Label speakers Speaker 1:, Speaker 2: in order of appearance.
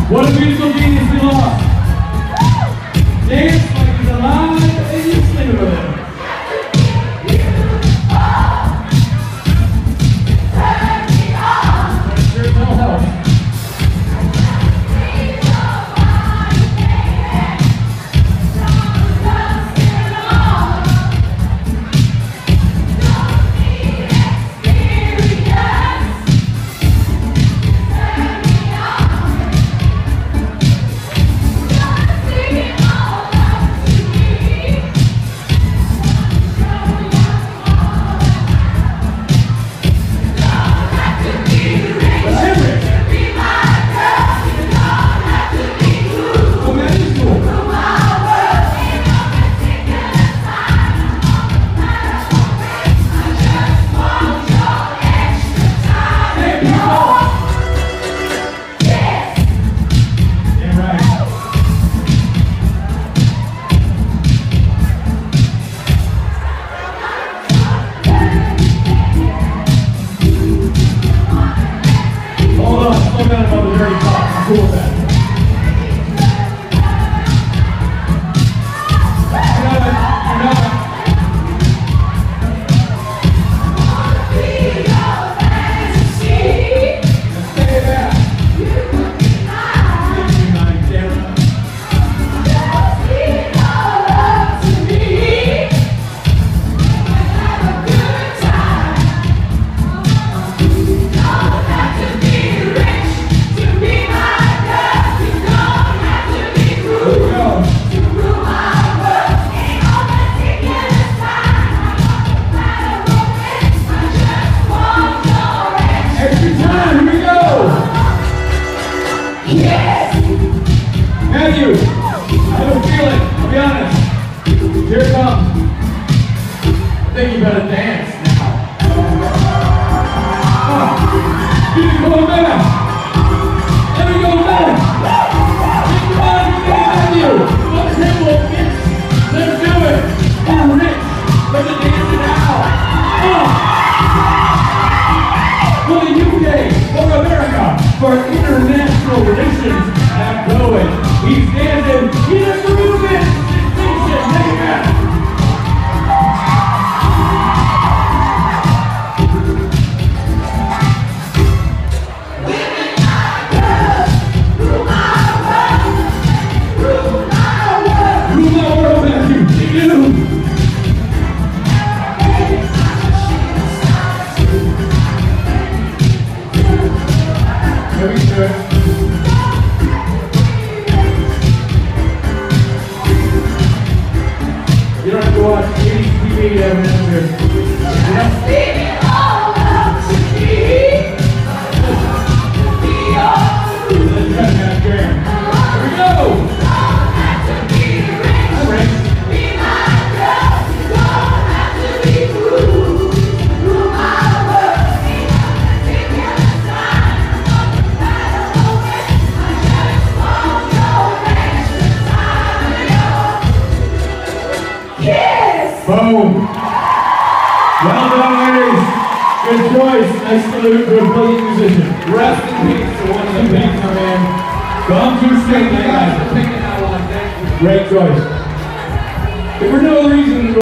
Speaker 1: What a beautiful genius we lost. Dance like he's alive and you sing with him. That sure will help. Cool with that. Matthew, I have a feeling, I'll be honest. Here it comes. I think you better dance now. Come on, man. Let me go, man. Come on, Matthew. Come on, table, bitch. Let's do it. We're rich. Let the dance it out. For the UK, for America, for international relations. Cohen. He's dancing. He's a grooving. Distinction. Take it back. Rule my world, Matthew. You. Very good. You don't have to watch 80s TV to have an answer. Leave it all up to me. Let's cut that jam. Here we go. Don't have to be rich. Be my girl. You don't have to be rude. Rule my world. Ain't no particular sign. I'm on the battle moment. I just want your extra time. Yes! Boom! Well done, ladies. Good choice. Nice salute to a brilliant musician. Rest in peace to one of the big come in. Gone too straight, guys. Picking that one. Great choice. If for no reason